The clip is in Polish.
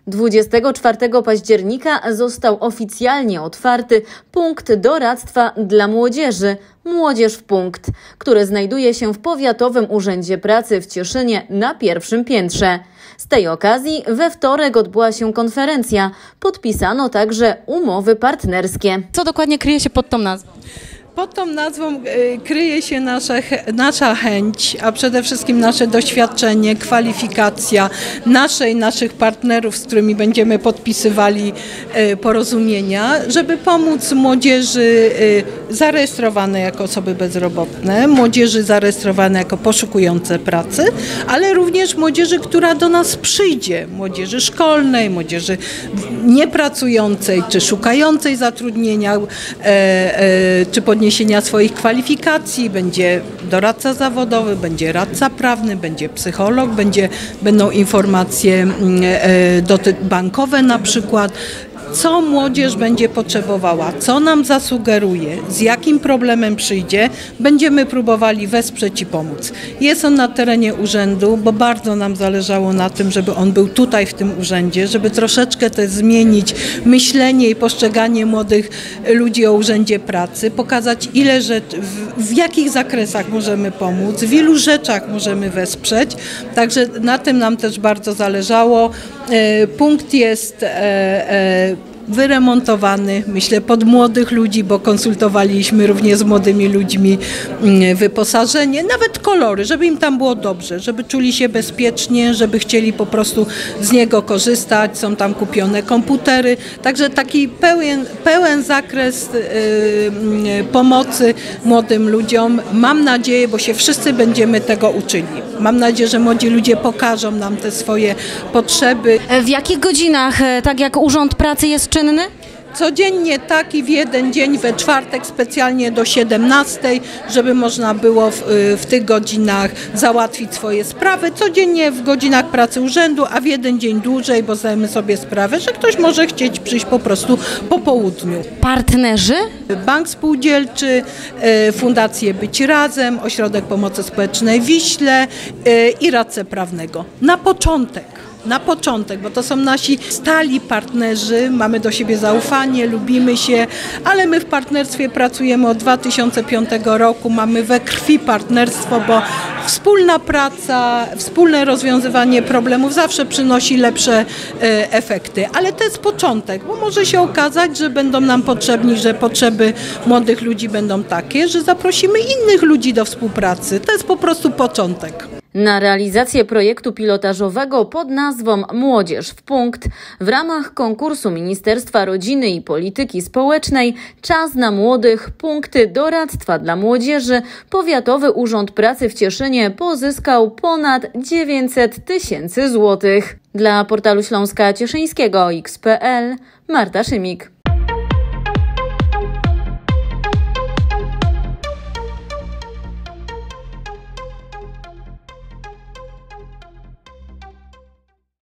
24 października został oficjalnie otwarty punkt doradztwa dla młodzieży Młodzież w punkt, który znajduje się w Powiatowym Urzędzie Pracy w Cieszynie na pierwszym piętrze. Z tej okazji we wtorek odbyła się konferencja. Podpisano także umowy partnerskie. Co dokładnie kryje się pod tą nazwą? Pod tą nazwą kryje się nasza chęć, a przede wszystkim nasze doświadczenie, kwalifikacja naszych partnerów, z którymi będziemy podpisywali porozumienia, żeby pomóc młodzieży zarejestrowanej jako osoby bezrobotne, młodzieży zarejestrowanej jako poszukujące pracy, ale również młodzieży, która do nas przyjdzie, młodzieży szkolnej, młodzieży niepracującej czy szukającej zatrudnienia, czy podniesienia swoich kwalifikacji. Będzie doradca zawodowy, będzie radca prawny, będzie psycholog, będą informacje bankowe na przykład. Co młodzież będzie potrzebowała, co nam zasugeruje, z jakim problemem przyjdzie, będziemy próbowali wesprzeć i pomóc. Jest on na terenie urzędu, bo bardzo nam zależało na tym, żeby on był tutaj w tym urzędzie, żeby troszeczkę też zmienić myślenie i postrzeganie młodych ludzi o urzędzie pracy, pokazać w jakich zakresach możemy pomóc, w ilu rzeczach możemy wesprzeć. Także na tym nam też bardzo zależało. Punkt jest wyremontowany, myślę, pod młodych ludzi, bo konsultowaliśmy również z młodymi ludźmi wyposażenie, nawet kolory, żeby im tam było dobrze, żeby czuli się bezpiecznie, żeby chcieli po prostu z niego korzystać. Są tam kupione komputery, także taki pełen zakres pomocy młodym ludziom. Mam nadzieję, bo się wszyscy będziemy tego uczyli. Mam nadzieję, że młodzi ludzie pokażą nam te swoje potrzeby. W jakich godzinach, tak jak Urząd Pracy jest czynny? Codziennie tak i w jeden dzień, we czwartek specjalnie do 17, żeby można było w tych godzinach załatwić swoje sprawy. Codziennie w godzinach pracy urzędu, a w jeden dzień dłużej, bo zdajemy sobie sprawę, że ktoś może chcieć przyjść po prostu po południu. Partnerzy? Bank Spółdzielczy, Fundację Być Razem, Ośrodek Pomocy Społecznej w Wiśle i radcę prawnego. Na początek, bo to są nasi stali partnerzy, mamy do siebie zaufanie, lubimy się, ale my w partnerstwie pracujemy od 2005 roku, mamy we krwi partnerstwo, bo wspólna praca, wspólne rozwiązywanie problemów zawsze przynosi lepsze efekty, ale to jest początek, bo może się okazać, że będą nam potrzebni, że potrzeby młodych ludzi będą takie, że zaprosimy innych ludzi do współpracy. To jest po prostu początek. Na realizację projektu pilotażowego pod nazwą Młodzież w punkt w ramach konkursu Ministerstwa Rodziny i Polityki Społecznej Czas na młodych punkty doradztwa dla młodzieży Powiatowy Urząd Pracy w Cieszynie pozyskał ponad 900 000 złotych. Dla portalu Śląska Cieszyńskiego XPL Marta Szymik.